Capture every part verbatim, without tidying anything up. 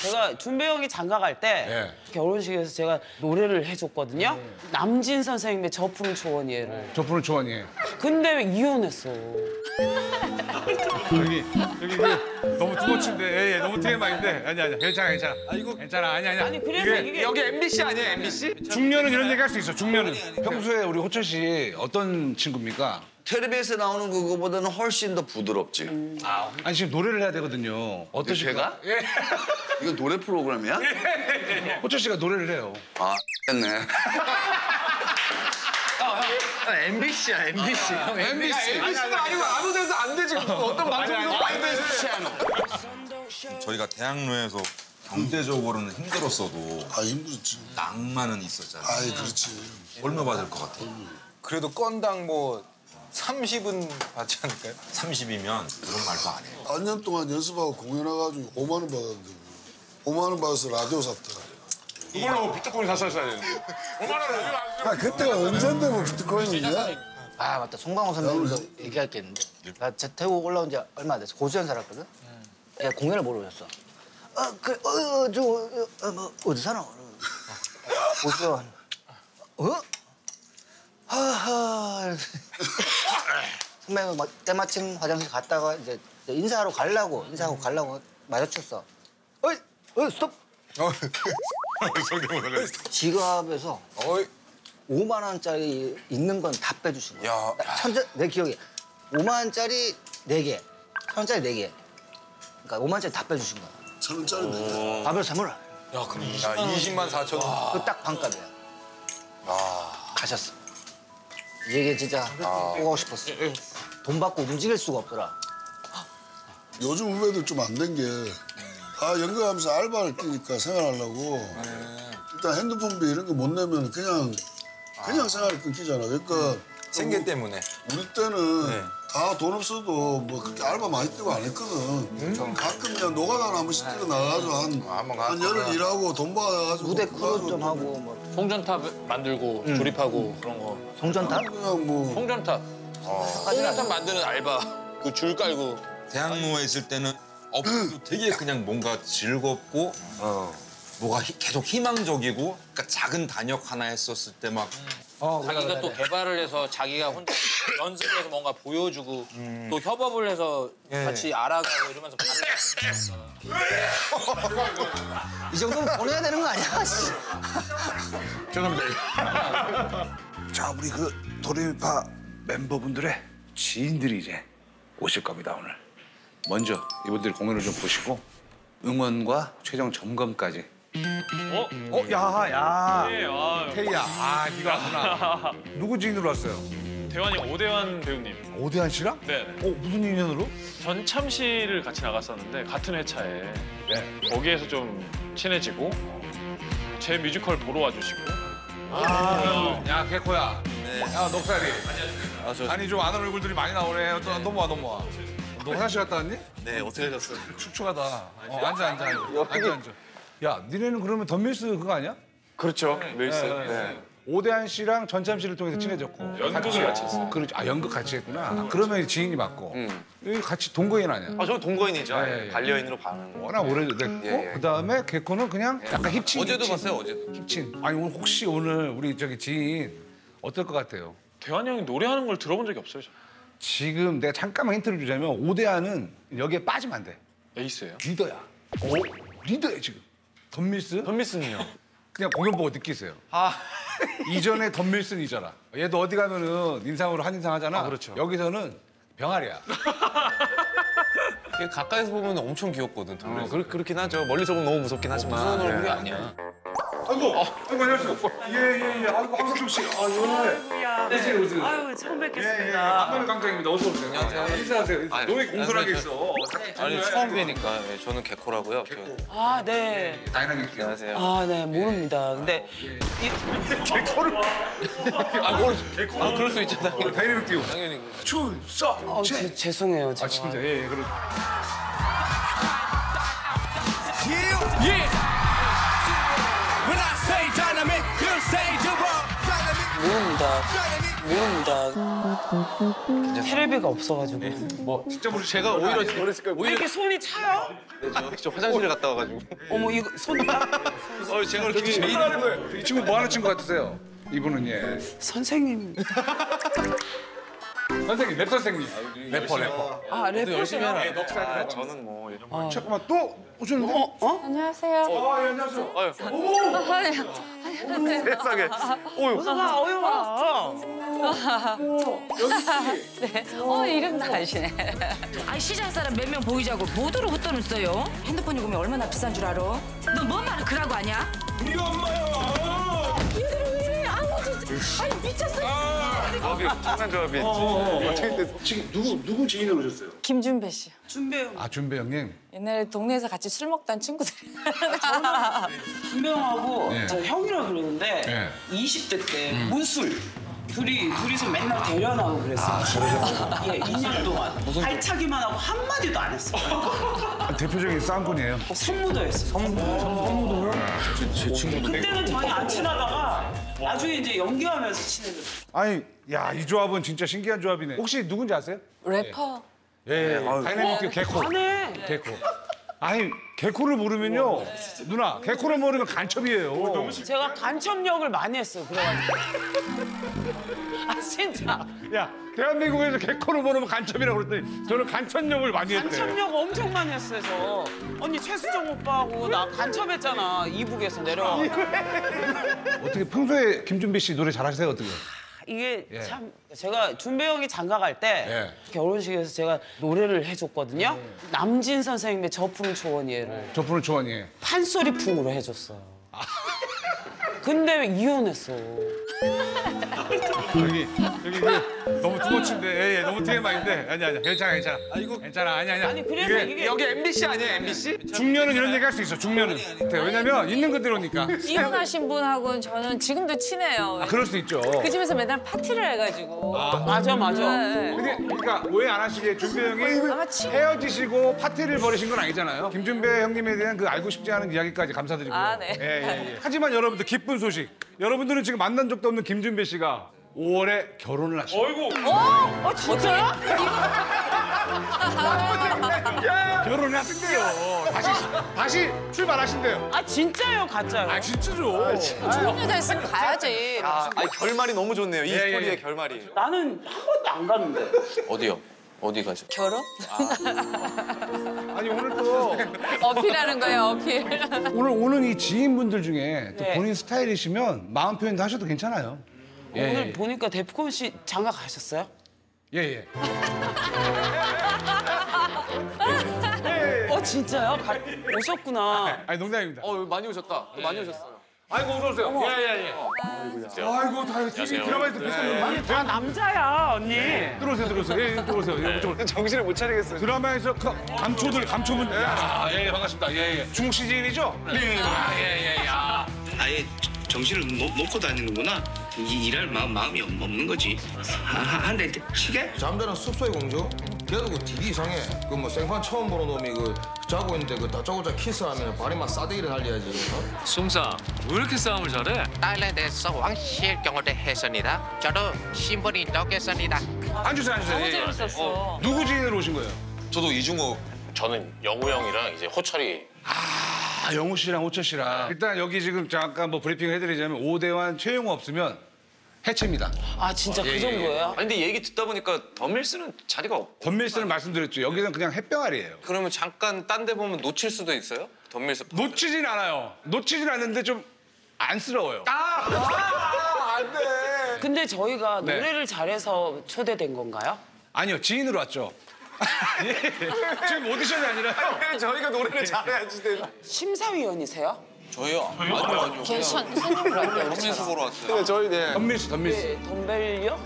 제가 준배 형이 장가 갈 때 네. 결혼식에서 제가 노래를 해줬거든요. 네. 남진 선생님의 저 푸른 초원이에를. 저 푸른 초원이. 근데 왜 이혼했어? 여기 여기 그 너무 투머치인데 예, 예, 너무 티엠아이인데 아니 아니 괜찮아 괜찮아. 아 이거 괜찮아 아니 아니. 아니 그래서 이게, 이게... 여기 엠비씨 아니에요 엠비씨? 중년은 이런 얘기 할 수 있어 중년은. 평소에 우리 호철 씨 어떤 친구입니까? 텔레비에서 나오는 그거보다는 훨씬 더 부드럽지. 음. 아, 아니 지금 노래를 해야 되거든요. 어떠실까? 제가? 예. 이거 노래 프로그램이야? 호철 씨가 노래를 해요. 아, 됐네. 엠비씨야 엠비씨. 형 엠비씨. 엠비씨도 아니고 아무 데도 안 되지. 어떤 방송에서 안 되지. 저희가 대학로에서 경제적으로는 힘들었어도 아 힘들었지. 낭만은 있었잖아요. 아이 그렇지. 얼마 받을 것 같아? 그래도 건당 뭐 삼십은 받지 않을까요? 삼십이면 그런 말도 안 해요. 반 년 동안 연습하고 공연해가지고 오만 원 받았는데 오만 원 받아서 라디오 샀다. 이걸로 비트코인 샀어야 되는데. 오만 원을 아 그때가 언젠데 뭐 비트코인이냐? 아 맞다 송강호 선배님도 얘기할 게 있는데 나 태국 올라온 지 얼마 안 됐어 고수현 살았거든. 내가 공연을 보러 오셨어. 어그어저 어, 뭐 어디 사나? 고수현. 어? 하하. 선배는 막 때마침 화장실 갔다가 이제 인사하러 가려고 인사하고 가려고 마주쳤어. 어이 어 스톱. 지갑에서 어이. 오만 원짜리 있는 건 다 빼주신 거야. 야. 천재 내 기억에 오만 원짜리 네 개, 천 원짜리 네 개. 그러니까 오만 원짜리 다 빼주신 거야. 천 원짜리. 밥을 사물어. 야 그럼 이십만 사천 원. 그 딱 반값이야. 아. 가셨어. 이게 진짜 꼭 하고 싶었어. 돈 받고 움직일 수가 없더라. 요즘 후배들 좀 안 된 게 아 연극하면서 알바를 뛰니까 생활하려고 일단 핸드폰비 이런 거 못 내면 그냥 그냥 생활이 끊기잖아. 그러니까 생계 때문에. 우리 때는 다 돈 없어도 뭐 그렇게 알바 많이 뛰고 안 했거든. 가끔 그냥 노가다나 한 번씩 뛰어 나가가지고 한, 한번 한 열흘 일하고 돈 받아가지고 무대 그거 크루 가지고 좀 하고 뭐 송전탑 만들고 조립하고 그런 거. 송전탑? 그냥 뭐 송전탑. 송전탑 만드는 알바. 그 줄 깔고. 대학로에 있을 때는 없어도 되게 그냥 뭔가 즐겁고 뭐가 히- 계속 희망적이고 그러니까 작은 단역 하나 했었을 때 막 어, 자기가 또 개발을 해서 자기가 혼자 연습해서 뭔가 보여주고 또 협업을 해서 같이 알아가고 이러면서 이 정도면 보내야 되는 거 아니야? 씨. 죄송합니다. 자 우리 그 도레미파 멤버분들의 지인들이 이제 오실 겁니다 오늘. 먼저 이분들 공연을 좀 보시고 응원과 최종 점검까지. 어? 어, 야, 야. 네, 아, 태희야, 아, 네가 왔구나. 누구 지인으로 왔어요? 대환이 오대환 배우님. 오대환 씨랑? 네. 어, 무슨 인연으로? 전참시를 같이 나갔었는데 같은 회차에 네. 거기에서 좀 친해지고 제 뮤지컬 보러 와주시고. 아, 야, 개코야. 네. 야, 녹살이. 아, 저... 아니, 좀 아는 얼굴들이 많이 나오네. 또 넘어와, 넘어와. 너 화장실 갔다 왔니? 네, 어떻게 하셨어요? 축축하다. 어, 앉아, 앉아, 앉아. 앉아, 앉아. 야, 니네는 그러면 덤밀스 그거 아니야? 그렇죠. 밀스. 네. 네. 오대환 씨랑 전참 씨를 통해서 친해졌고. 연극을 같이 했어요. 그렇죠. 아, 연극 같이 했구나. 그러면 지인이 맞고. 여기 같이 동거인 아니야? 아, 저는 동거인이죠. 네, 네. 반려인으로 봐는. 워낙 오래됐고 예, 예. 그다음에 개코는 그냥 약간 힙친. 어제도 힙친. 봤어요, 어제도. 힙친. 아니 오늘 혹시 오늘 우리 저기 지인 어떨 것 같아요? 대환이 형이 노래하는 걸 들어본 적이 없어요. 저. 지금 내가 잠깐만 힌트를 주자면 오대환은 여기에 빠지면 안 돼. 에이스예요. 리더야. 오? 리더야 지금. 덤밀스? 덤미스는요? 그냥 공연 보고 느끼세요. 아. 이전에 덤밀슨이잖아. 얘도 어디 가면은 인상으로 한인상 하잖아. 아, 그렇죠. 여기서는 병아리야. 가까이서 보면 엄청 귀엽거든. 어, 그, 그렇긴 하죠. 멀리서 보면 너무 무섭긴 하지만. 무서운 얼굴이 아니야. 아이고, 아이고 안녕하세요. 예예예. 예. 아이고 황석중 씨. 아 예. 오세요 오세요. 아유 처음 예, 예. 뵙겠습니다. 안동의 강장입니다. 어서 오세요. 안녕하세요. 인사하세요. 인사. 아니, 너왜 공손하게 안녕하세요. 있어? 아니 처음 뵈니까 예, 저는 개코라고요. 아 네. 다이나믹. 안녕하세요. 아 네 모릅니다. 근데 개코를. 아, 뭘 개코? 아, 그럴 수 있잖아요. 다이나믹 띄우. 당연히. 출석. 어, 제, 죄송해요 제가. 아 진짜 예 예. 그럼. 모릅니다. 모릅니다. 테레비가 없어가지고. 뭐 진짜 모르 제가 오히려 왜 이렇게 손이 차요? 저 화장실에 갔다 와가지고. 어머 이거 손이 차? 어, 제가 이렇게 제일 하는 거예요. 이 친구 뭐 하는 친구 같으세요? 이분은 예. 선생님. 선생님, 랩 선생님. 래퍼, 래퍼. 아 래퍼세요? 아, 저는 뭐 이런. 잠깐만 또 오셨는데? 어? 어? 안녕하세요. 아, 예, 안녕하세요. 세상에. 오유. 어서가 어여와. 네. 어, 이름 다 아시네. 아니 시장 사람 몇 명 보이자고 보도로 헛돈을 써요? 핸드폰 요금이 얼마나 비싼 줄 알아? 너 뭔 말을 그러고 하냐? 우리 엄마야. 아니 미쳤어. 조합이 엄청난 조합이. 지금 누구 누구 지인으로 오셨어요? 김준배 씨. 준배 아, 준배 형님. 옛날에 동네에서 같이 술 먹던 친구들이. 준배 형하고 네. 저 형이라 그러는데 네. 이십 대 때 문술. 둘이, 둘이서 맨날 대련하고 그랬어요. 아, 그러셨구나. 예, 이 년 동안. 발차기만 하고 한마디도 안 했어요. 대표적인 쌍꾼이에요. 선무도 했어요. 선무. 선무도? 제 친구도. 그때는 전혀 안 친하다가 나중에 이제 연기하면서 친해졌어요. 아니, 야, 이 조합은 진짜 신기한 조합이네. 혹시 누군지 아세요? 래퍼. 예, 예. 다이내믹 개코. 안해. 개코. 아니, 개코를 모르면요. 누나, 개코를 모르면 간첩이에요. 제가 간첩역을 많이 했어요. 그래가지고. 아 진짜. 야, 대한민국에서 개코를 모르면 간첩이라고 그랬더니 저는 간첩역을 많이 했대. 간첩역 엄청 많이 했어요. 저. 언니 최수정 오빠하고 나 간첩했잖아. 이북에서 내려와. 어떻게 평소에 김준비 씨 노래 잘하세요? 어떻게? 이게 예. 참 제가 준배 형이 장가 갈 때 예. 결혼식에서 제가 노래를 해줬거든요. 남진 선생님의 저풍 초원이에를 저분은 조언이. 판소리풍으로 해줬어요. 근데 왜 이혼했어? 여기 여기 이게 너무 투머치인데, 예, 예, 너무 티엠아이인데 아니 아니 괜찮아 괜찮아. 아 이거 괜찮아 아니 아니. 아니 그래서 이게, 여기 엠비씨 아니에요 엠비씨? 중년은 이런 얘기 할 수 있어. 중년은. 왜냐면 있는 그대로니까. 이혼하신 분하고는 저는 지금도 친해요. 아, 그럴 수 있죠. 그 집에서 맨날 파티를 해가지고. 맞아 맞아. 네. 근데 그러니까 오해 안 하시게 준배 형이 아마 친- 헤어지시고 파티를 벌이신 건 아니잖아요. 김준배 형님에 대한 그 알고 싶지 않은 이야기까지 감사드리고요. 아, 네. 예, 예, 예. 하지만 여러분들 기쁜 소식. 여러분들은 지금 만난 적도 없는 김준배 씨가 오월에 결혼을 하셨어요. 어이구. 어 진짜요? 결혼을 하신대요. 다시 다시 출발하신대요. 아 진짜요 가짜요? 아 진짜죠. 좋은 여자 있으면 가야지. 아, 아니 결말이 너무 좋네요. 이 예, 스토리의 예. 결말이. 나는 한 번도 안 갔는데. 어디요? 어디 가죠? 결혼? 아니 오늘 또 어필하는 거예요, 어필. 오늘 오는 이 지인분들 중에 또 네. 본인 스타일이시면 마음 표현도 하셔도 괜찮아요. 예, 오늘 예. 보니까 데프콘 씨 장가 가셨어요? 예, 예. 어 진짜요? 가, 오셨구나. 아니 농담입니다. 어 많이 오셨다. 많이 오셨어요. 아이고 어서 오세요. 예, 예, 예. 아이고 다 티비 드라마에서 뵀던 아니 다 남자야 언니. 들어오세요, 들어오세요. 예, 예, 들어오세요. 예, 이쪽으로. 정신을 못 차리겠어요. 드라마에서 그 감초들, 감초분. 야, 예, 예, 반갑습니다. 예, 예. 중국 시즌이죠? 네. 아, 예, 예, 야. 아예 정신을 놓, 놓고 다니는구나. 이, 일할 마음, 마음이 없- 없는 거지. 아, 한대 시계? 잠자는 숲소의 공주? 걔도 그 되게 이상해. 그 뭐 생판 처음 보는 놈이 그 자고 있는데 그 다짜고짜 키스하면 발에만 싸대기를 날려야지. 어? 숭상, 왜 이렇게 싸움을 잘해? 타일랜드에서 왕실 경호대 했습니다. 저도 신분이 넣겠습니다. 앉으세요, 앉으세요. 너무 예, 예. 재밌었어. 누구 지인으로 오신 거예요? 저도 이중호. 저는 영우 형이랑 이제 호철이. 아, 영우 씨랑 호철 씨랑. 일단 여기 지금 잠깐 뭐 브리핑을 해드리자면 오대환 최용우 없으면 해체입니다. 아 진짜 예, 그 예, 정도예요? 아니 근데 얘기 듣다 보니까 덤밀스는 자리가 없. 덤밀스는 말씀드렸죠. 여기는 그냥 햇병아리예요. 그러면 잠깐 딴 데 보면 놓칠 수도 있어요? 덤밀스. 놓치진 않아요. 놓치진 않는데 좀 안쓰러워요. 안 돼. 근데 저희가 네. 노래를 잘해서 초대된 건가요? 아니요, 지인으로 왔죠. 예, 지금 오디션이 아니라요. 왜 저희가 노래를 잘해야지 돼. 심사위원이세요? 저요? 아니요, 아니요. 걔 선- 선임으로 할게요. 덤밀스 보러 왔어요. 네, 저희 네. 덤밀스, 덤밀스. 네, 덤벨요?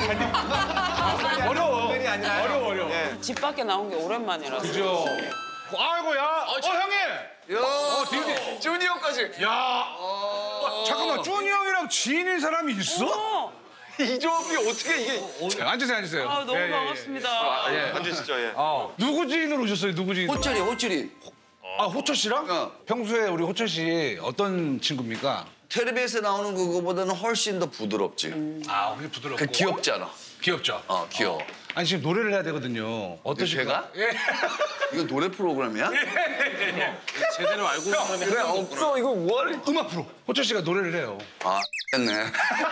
어려워. 덤벨이 아니라요? 어려워, 어려워. 예. 집 밖에 나온 게 오랜만이라서. 그죠? 아이고, 야. 어, 형님. 야, 어, 디디. 준이 형까지. 야. 어, 잠깐만, 쭈니 형이랑 지인인 사람이 있어? 어, 이 조합이 어떻게 이게? 자, 앉으세요, 앉으세요. 아 너무 예, 예, 예. 반갑습니다. 예. 앉으시죠, 예. 어, 누구 지인으로 오셨어요? 누구 지인? 호철이 호철이. 아, 호철 씨랑? 어. 평소에 우리 호철 씨 어떤 친구입니까? 텔레비에서 나오는 그거보다는 훨씬 더 부드럽지. 아, 우리 부드럽고. 그 귀엽잖아. 귀엽죠? 어, 귀여워. 아니, 지금 노래를 해야 되거든요. 어떠실까? 제가? 예. 이거 노래 프로그램이야? 제대로 알고 있는 사람이 그래 없어 이거 뭐하래? 음악 프로. 호철 씨가 노래를 해요. 아, 했네.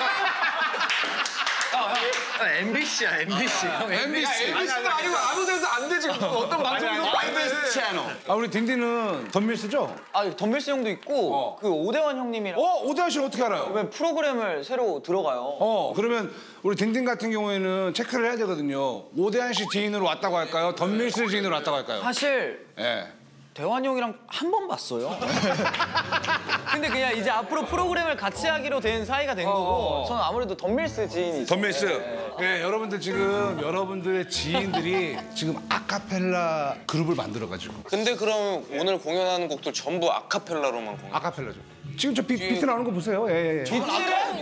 엠비씨야 엠비씨. 엠비씨. 엠비씨는 아니고 아무 데서 안 돼 지금. 어떤 방송도 안 돼. 채널. 아, 우리 딘딘은 덤밀스죠? 아, 덤밀스 형도 있고 그 오대환 형님이랑 어, 오대환 씨는 어떻게 알아요? 왜 프로그램을 새로 들어가요. 어, 그러면 우리 딘딘 같은 경우에는 체크를 해야 되거든요. 오대환 씨 지인으로 왔다고 할까요? 덤밀스 지인으로 왔다고 할까요? 사실 예. 대환 형이랑 한 번 봤어요. 근데 그냥 이제 앞으로 프로그램을 같이 하기로 된 사이가 된 거고 저는 아무래도 덤밀스 지인이 덤밀스. 네, 여러분들 지금 여러분들의 지인들이 지금 아카펠라 그룹을 만들어가지고. 근데 그럼 오늘 공연하는 곡도 전부 아카펠라로만 공연? 아카펠라죠. 지금 저 비, 비트 나오는 거 보세요. 예, 예. 비트?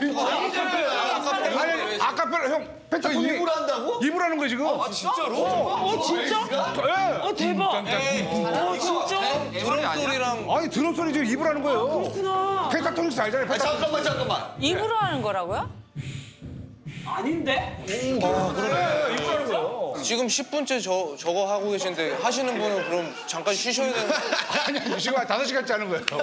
아니, 아카펠라 형. 펜타톤이 입으로 한다고? 입으로 하는 거예요 지금. 아 진짜로? 어, 진짜? 예. 어, 대박. 어, 진짜? 드럼 소리랑 아니 드럼 소리 지금 입으로 하는 거예요. 그렇구나. 펜타토닉스 알잖아요. 아, 잠깐만 잠깐만. 입으로 하는 거라고요? 아닌데? 아, 그러네. 입으로 하는 거예요. 지금 십 분째 저, 저거 하고 계신데 하시는 분은 그럼 잠깐 쉬셔야 되는 아니, 시간 다섯 시간째 하는 거예요.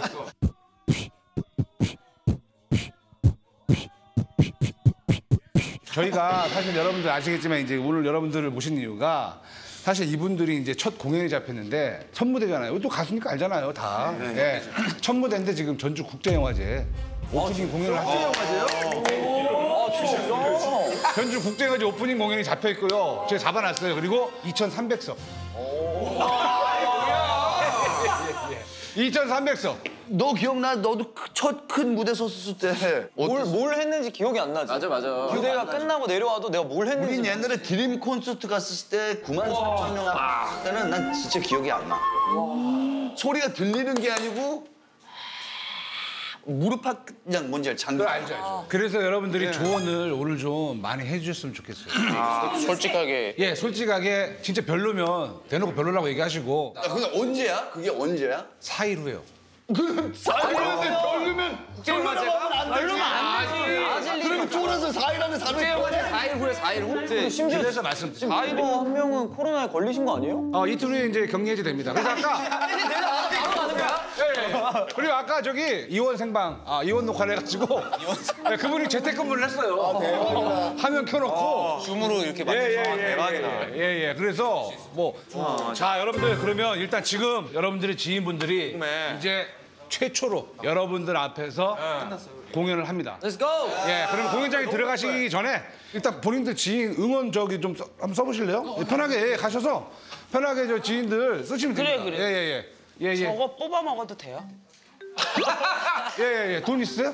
저희가 사실 여러분들 아시겠지만 이제 오늘 여러분들을 모신 이유가 사실 이분들이 이제 첫 공연이 잡혔는데 첫 무대잖아요. 또 가수니까 알잖아요, 다. 네, 네. 첫 무대인데 지금 전주 국제영화제 오프닝 공연을 하죠. 국제영화제요? 전주 국제영화제 오프닝 공연이 잡혀 있고요. 제가 잡아놨어요. 그리고 이천삼백 석. 이천삼백 석. 너 기억나? 너도 첫 큰 무대 섰을 때. 뭘, 뭘 했는지 기억이 안 나지. 맞아 맞아. 무대가 끝나고 내려와도 내가 뭘 했는지. 우린 옛날에 드림 콘서트 갔을 때 구만 사천 명 앞 때는 난 진짜 기억이 안 나. 소리가 들리는 게 아니고 무릎 팍 그냥 뭔지 알지? 장난 알죠, 알죠. 그래서 여러분들이 조언을 오늘 좀 많이 해주셨으면 좋겠어요. 아, 솔직하게. 예, 솔직하게 진짜 별로면 대놓고 별로라고 얘기하시고. 야, 근데 언제야? 그게 언제야? 사 일 후에요. 그 사 일 후에 별로면 별로라고 하면 안 되지. 별로면 안 되지. 그러면 쫄아서 사 일 안에 사는 국제영화제 사 일 후에 사 일 후? 심지어 그래서 말씀. 지금 아이도 한 명은 코로나에 걸리신 거 아니에요? 어, 이틀 후에 이제 격리 해제됩니다. 그래서 아까. 바로 가는 거야? 예, 예. 그리고 아까 저기 이원 생방, 아, 이원 녹화를 해가지고 네, 그분이 재택근무를 했어요. 아, 대박이다. 화면 켜놓고. 줌으로 이렇게 예, 만든 예, 아, 예, 대박이다. 예, 예. 그래서 뭐. 자, 여러분들 그러면 일단 지금 여러분들의 지인분들이 네. 이제 최초로 여러분들 앞에서 공연을 합니다. Let's go! 예, 그럼 공연장에 들어가시기 전에 일단 본인들 지인 응원 저기 좀 써, 한번 써보실래요? 예, 편하게 가셔서 편하게 저 지인들 쓰시면 그래, 됩니다. 그래. 예, 예, 예. 예, 예. 저거 뽑아 먹어도 돼요? 예, 예, 예. 돈 있어요?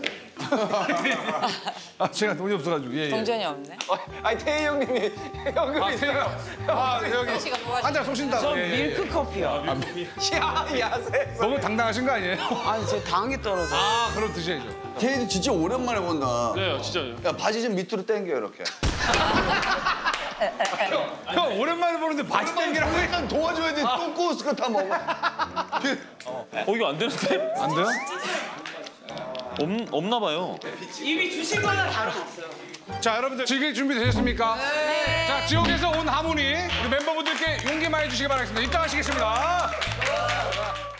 아, 제가 돈이 없어가지고. 예, 예. 동전이 없네. 아니 태희 형님이 현금이 아, 있어요. 아, 여기 씨가 뽑아주세요. 한 잔 쏘신다고. 저 예, 예, 예. 밀크 커피요. 야 야세. 너무 당당하신 거 아니에요? 아니, 제 당이 떨어져. 아, 그럼 드셔야죠. 걔도 진짜 오랜만에 본다. 네, 진짜요. 야, 바지 좀 밑으로 당겨 이렇게. 형, 오랜만에 보는데 바지 땡기라고 해. 일단 도와줘야지. 똥꼬스 거다 먹어. 어, 이거 안 되는데? 안 돼요? 없, 없나 봐요. 이미 주신 거는 달아놨어요. 자, 여러분들 즐길 준비 되셨습니까? 네. 자, 지옥에서 온 하모니 우리 멤버분들께 용기 많이 주시기 바라겠습니다. 입장하시겠습니다.